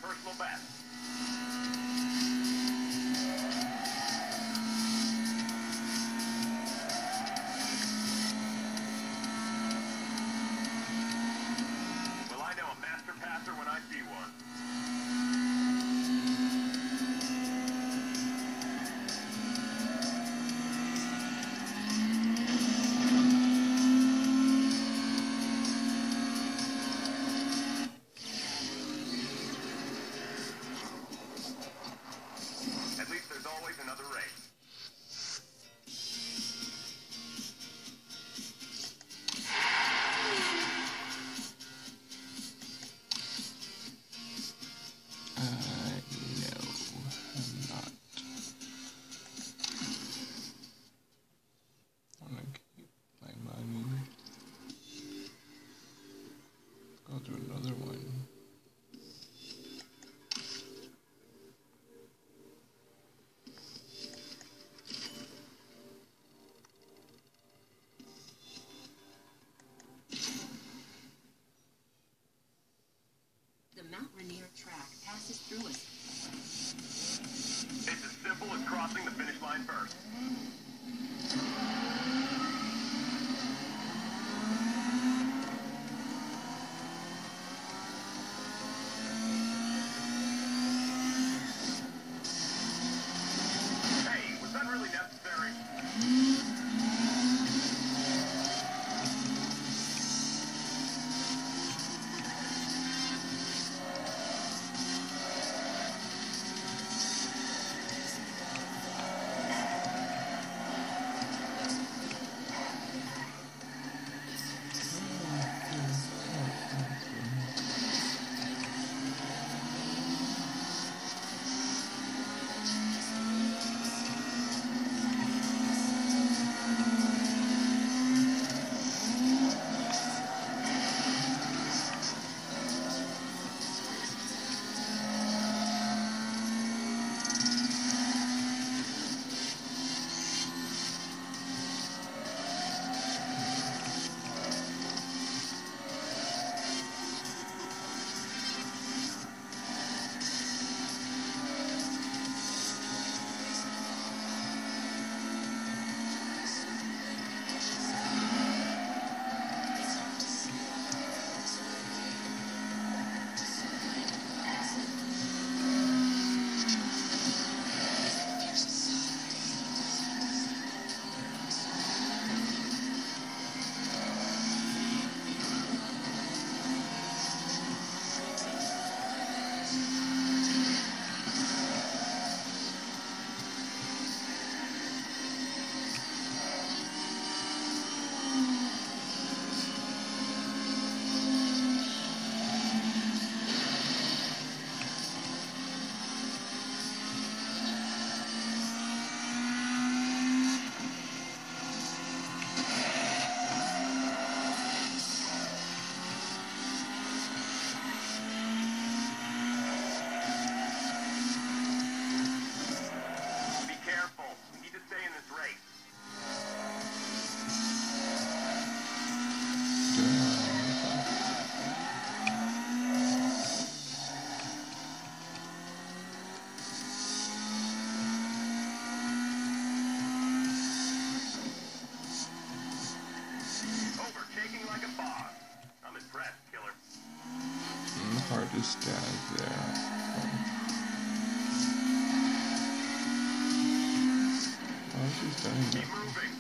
personal best. Well, I know a master passer when I see one. At least there's always another race. No, I'm not. I'm gonna keep my money. Go to another one. The Mount Rainier track passes through us. It's as simple as crossing the finish line first. Hey, was that really necessary? Be careful. We need to stay in this race. Overtaking like a boss. I'm impressed, killer. The hardest guy there. Why is she starting Keep moving.